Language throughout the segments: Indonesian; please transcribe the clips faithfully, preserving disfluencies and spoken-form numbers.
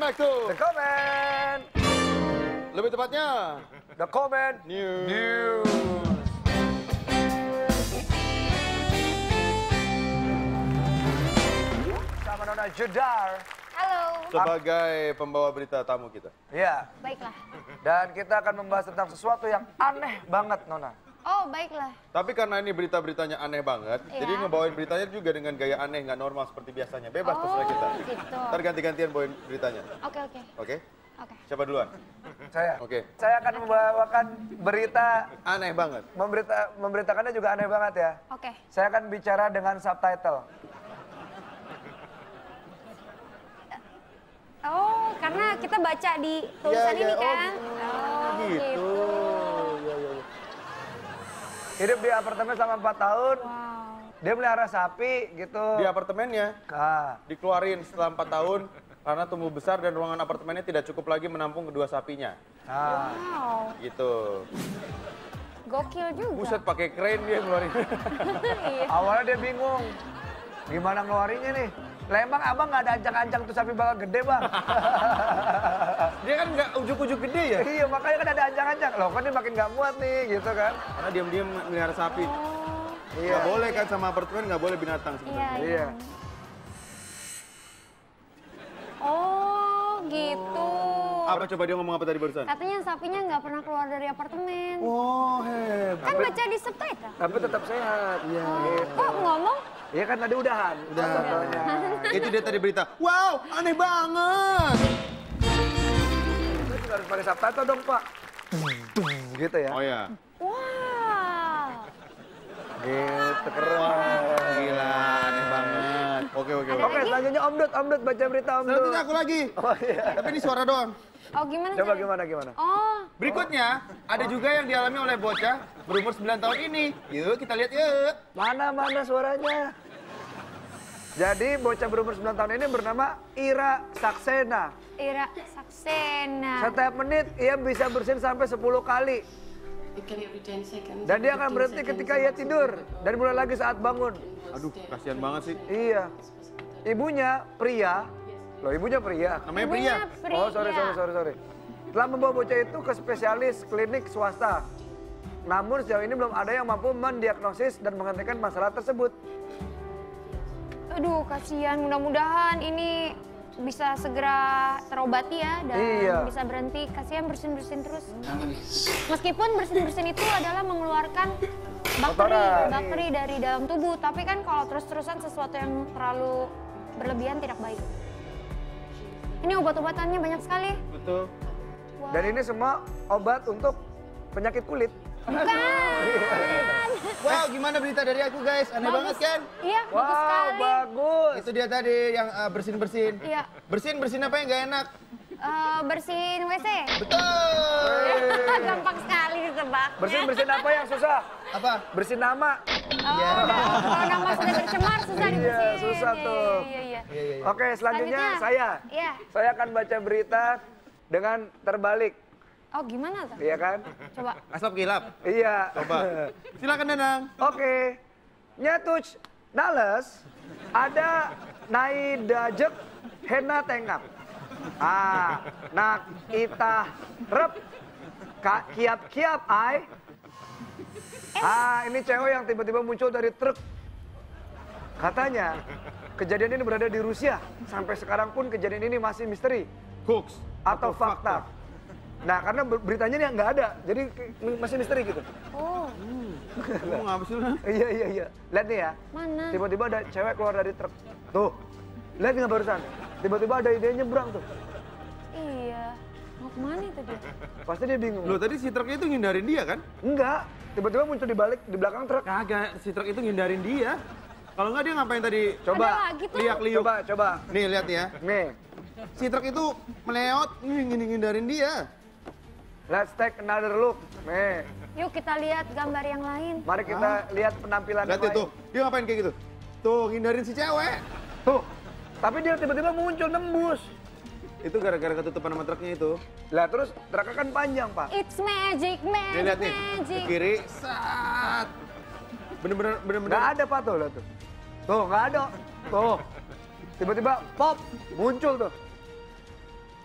back to The Comment. Lebih tepatnya The Comment News. News. Sama Nona Jedar. Halo. Sebagai pembawa berita tamu kita. Iya. Baiklah. Dan kita akan membahas tentang sesuatu yang aneh banget, Nona. Oh, baiklah. Tapi karena ini berita-beritanya aneh banget, Iya. jadi ngebawain beritanya juga dengan gaya aneh, nggak normal seperti biasanya. Bebas Oh, terserah kita. gitu. Ntar ganti-gantian bawain beritanya. Oke, oke. Oke? Oke. Siapa duluan? Saya. Oke. Saya akan membawakan berita, Aneh banget. memberita, memberitakannya juga aneh banget ya. Oke. Saya akan bicara dengan subtitle. Oh, karena kita baca di tulisan Iya, iya. ini Oh, kan. oh, gitu. Iya, iya, iya. Hidup di apartemen selama empat tahun. Wow. Dia melihara sapi gitu. Di apartemennya Ah, dikeluarin setelah empat tahun karena tumbuh besar dan ruangan apartemennya tidak cukup lagi menampung kedua sapinya. ah. Wow. Gitu. Gokil juga. Buset pakai crane dia ngeluarin. Iya. Awalnya dia bingung. Gimana ngeluarinnya nih? Lah emang abang nggak ada ancang-ancang tuh sapi bakal gede bang? Dia kan nggak ujuk-ujuk gede ya? Iya makanya kan ada ancang-ancang. Loh kan dia makin nggak muat nih gitu kan. Karena diam-diam melihara sapi. Oh, Iya. Nggak boleh kan sama apartemen, nggak boleh binatang iya, sebenarnya. iya. Iya. Oh, gitu. Apa coba dia ngomong apa tadi barusan? Katanya sapinya nggak pernah keluar dari apartemen. Oh, hebat. Kan baca di subtitle. Tapi tetap sehat. Iya. Kok ngomong? Iya kan tadi udahan. Udah. Contohnya. Itu dia tadi berita. Wow, aneh banget. Itu juga harus pakai subtitle dong pak. Gitu ya. Oh ya. Wow. Gitu keren. Gila, aneh banget. Oke, oke, Ada oke. Oke selanjutnya Om Dut, Om Dut baca berita Om Dut. Selanjutnya aku lagi. Oh iya. Tapi ini suara doang. Oh, gimana? Coba caranya? gimana gimana. Oh, Berikutnya, ada juga yang dialami oleh bocah berumur sembilan tahun ini. Yuk, kita lihat yuk. Mana mana suaranya. Jadi bocah berumur sembilan tahun ini bernama Ira Saksena. Ira Saksena. Setiap menit ia bisa bersin sampai sepuluh kali. Dan dia akan berhenti ketika ia tidur dan mulai lagi saat bangun. Aduh, kasihan banget sih. Iya. Ibunya pria. Loh, ibunya pria. Namanya Ibunya Pria. pria. Oh, sorry sorry sorry sorry. Telah membawa bocah itu ke spesialis klinik swasta. Namun sejauh ini belum ada yang mampu mendiagnosis dan menghentikan masalah tersebut. Aduh, kasihan. Mudah-mudahan ini bisa segera terobati ya dan Iya. bisa berhenti. Kasihan bersin-bersin terus. Meskipun bersin-bersin itu adalah mengeluarkan bakteri, Kotoran. bakteri dari dalam tubuh. Tapi kan kalau terus-terusan sesuatu yang terlalu berlebihan tidak baik. Ini obat-obatannya banyak sekali. Betul. Wow. Dan ini semua obat untuk penyakit kulit. Bukan. Wow, gimana berita dari aku guys? Aneh Bagus. banget kan? Iya, bagus Wow, sekali. bagus. Itu dia tadi yang uh, bersin-bersin. Iya. Bersin-bersin apa yang gak enak? Eh, bersihin W C. Betul. Gampang sekali ditebak. Bersin-bersin apa yang susah? Apa? Bersin nama. Oh, udah. Kalau nama sudah tercemar susah Iya, dibersihin. susah Iya, tuh. Iya, iya, Iya, iya, iya. Oke, selanjutnya saya. Iya. Saya akan baca berita dengan terbalik, Oh, gimana tuh? iya kan? Coba. Asap kilap. Iya. Coba. Silakan Danang. Oke. Nyatuj Nales ada naidajek hena tengap. Ah, nak itah rep ka kiap-kiap ai. Ah, ini cewek yang tiba-tiba muncul dari truk. Katanya kejadian ini berada di Rusia. Sampai sekarang pun kejadian ini masih misteri Hoax. atau fakta. Nah, karena ber- beritanya nih nggak ada, jadi k- masih misteri gitu. Oh, Kamu ngapa sih lu? Iya, iya, iya. Lihat nih ya. mana? Tiba-tiba ada cewek keluar dari truk. Tuh. Lihat nggak barusan? Tiba-tiba ada ide nyebrang tuh. Iya. Mau kemana itu dia? Pasti dia bingung. Loh, tadi si truknya itu ngindarin dia kan? Enggak. Tiba-tiba muncul di balik di belakang truk. Kagak, si truk itu ngindarin dia. Kalau nggak dia ngapain tadi? Coba. Ada lagi tuh. Liak-liuk. Coba, coba. Nih, lihat ya. Nih. Si truk itu meleot, nih gini ngindarin dia. Let's take another look. Nih. Yuk kita lihat gambar yang lain. Mari kita lihat penampilan Lihat yang itu, lain. dia ngapain kayak gitu? Tuh, ngindarin si cewek. Tuh. Tapi dia tiba-tiba muncul nembus. Itu gara-gara ketutupan sama truknya itu. Lah terus truknya kan panjang, Pak. It's magic, Nih, magic, lihat nih. Ke magic. kiri, saat. Bener-bener, bener-bener. Nggak ada, Pak, tuh. Lihat tuh. Tuh, nggak ada. Tuh. Tiba-tiba pop. Muncul tuh.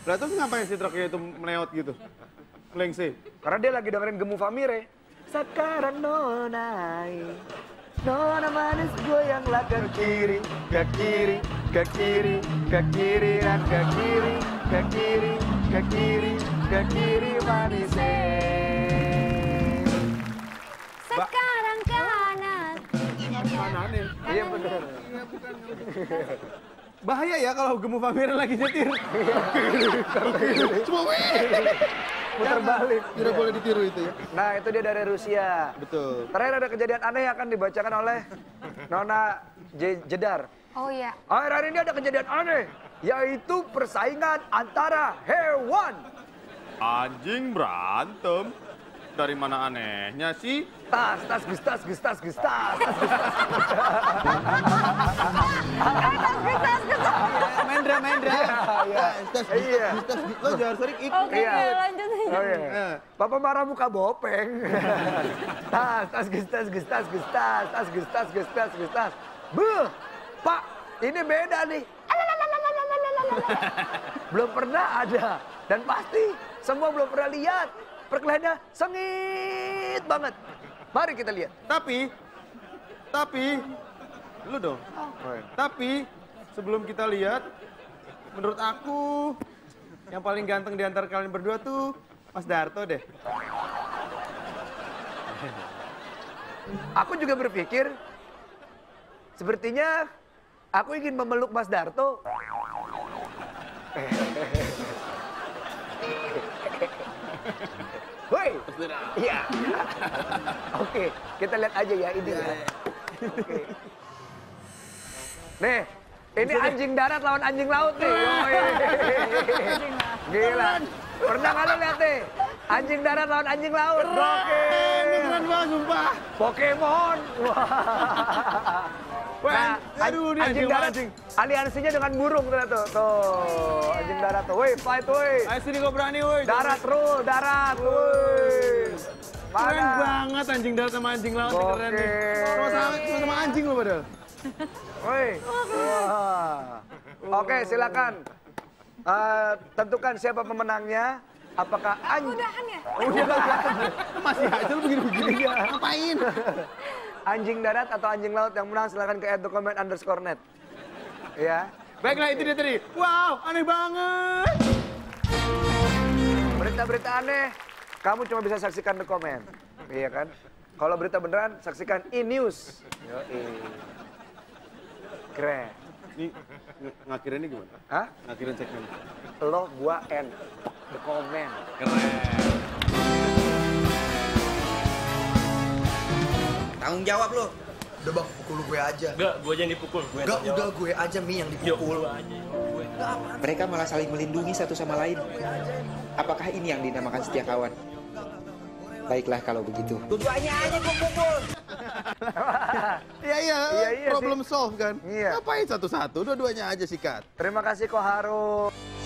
Lah terus ngapain si truknya itu meleot gitu? Lengse. Karena dia lagi dengerin Gemu Famire. Sekarang nonai, nona manis goyanglah ke kiri, ke kiri, ke kiri, ke kiri dan ke kiri, ke kiri, ke kiri, ke kiri manis. Sekarang kanan. Kanan ya? Iya benar. Iya bukan. Bahaya ya kalau Gemu Famire lagi nyetir. Cuma wih. Putar balik. Tidak boleh ditiru itu ya. Nah itu dia dari Rusia. Betul. Terakhir ada kejadian aneh yang akan dibacakan oleh Nona J- Jedar. Oh iya. Akhir-akhir ini ada kejadian aneh, yaitu persaingan antara hewan. Anjing berantem. Dari mana anehnya sih? Tas, tas, gus, tas, gus, tas, gus, tas, tas, gus, tas. Mendra, Mendra. Iya. Iya. Lo jangan sering ikut. Oke, Iya. oke, lanjut aja. Oh iya. Papa marah muka bopeng. Tas, tas, gus, tas, gus, tas, gus, tas, tas, gus, tas, gus, tas, gus, tas. Beuh, Pak, ini beda nih. Belum pernah ada. Dan pasti semua belum pernah lihat. Perkelahiannya sengit banget. Mari kita lihat. Tapi, tapi, lu dong. Tapi, sebelum kita lihat, menurut aku, yang paling ganteng di antara kalian berdua tuh Mas Darto deh. Aku juga berpikir, sepertinya aku ingin memeluk Mas Darto. Woi, iya. Oke, kita lihat aja ya ini ya. Oke. Nih, ini anjing darat lawan anjing laut nih. Yoi. Gila. Pernah nggak lo lihat nih? Anjing darat lawan anjing laut. Oke. Ini keren banget, sumpah. Pokemon. Wah. Nah, aduh, ini anjing anjing darat anjing. aliansinya dengan burung tuh tuh. Tuh, anjing darat tuh. Woi, fight woi. Ayo sini gue berani, woi. Darat rule, darat. Woi. Keren banget anjing darat sama anjing laut, nih, keren nih. Oke. Sama, sama, sama anjing lo padahal. Woi. Wah. Oke, silakan. Eh, tentukan siapa pemenangnya. Apakah anjing? Udahan ya? Udah. Masih aja lu begini-begini. Ngapain? Anjing darat atau anjing laut yang menang silakan ke @dokumen underscore net. Ya. Baiklah, itu dia tadi. Wow, aneh banget. Berita-berita aneh, kamu cuma bisa saksikan di komen. Iya kan? Kalau berita beneran, saksikan e-news. Yoi. Keren. Ini ng- ngakhirinnya gimana? Hah? Ngakhirin segmen. Lo, gua, N. The comment. Keren. Tanggung jawab lo. Udah bang, pukul gue aja. Enggak, gue aja yang dipukul. Gue Enggak, udah gue aja Mi yang Ya dipukul. Allah aja. Gue. Mereka malah saling melindungi satu sama lain. Apakah ini yang dinamakan setia kawan? Baiklah kalau begitu. Tujuannya aja gua pukul. Iya, iya, Iya, iya problem solve kan? Iya. Ngapain satu-satu, dua-duanya aja sikat. Terima kasih Koharu.